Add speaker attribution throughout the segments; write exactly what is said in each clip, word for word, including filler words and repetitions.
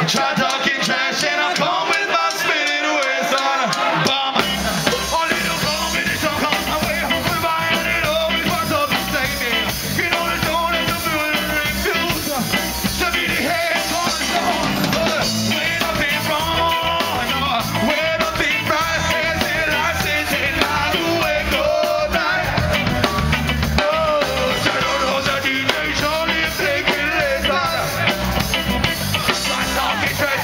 Speaker 1: Try talking trash and I come with my spinning waist on a bomb. Only the combination comes my way. We're buying it always parts of the same thing. You know the tone and the building refuse to be the head cornerstone. But when I've been wrong, no, when I've been right, and then I say, say, not to wake all night. Oh, so I don't know the D J surely taking less on. Try talking trash.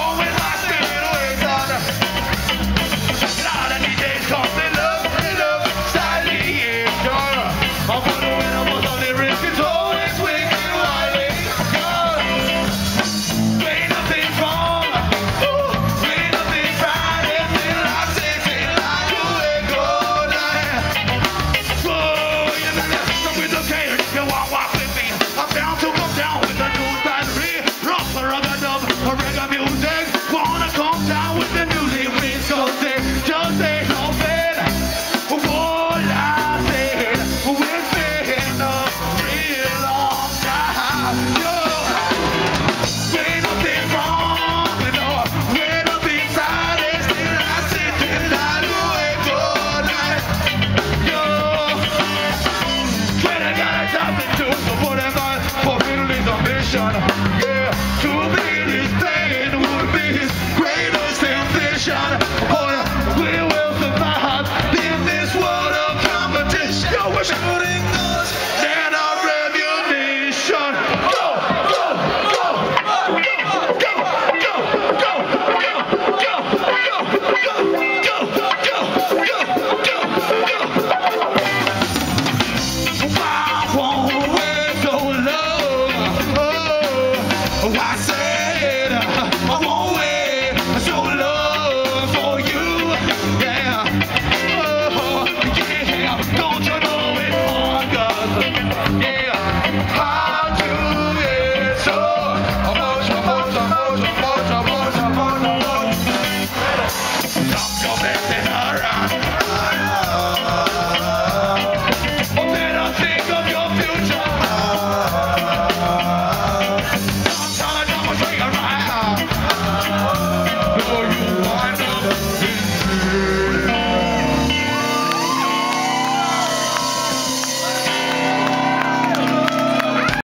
Speaker 1: Yeah, to be this thing would be his greatest ambition. Oh yeah, we will survive in this world of competition. Yo, we're shooting us and our revolution. Go, go, go, go, go, go, go, go, go, go, I won't wait so long. Oh, I said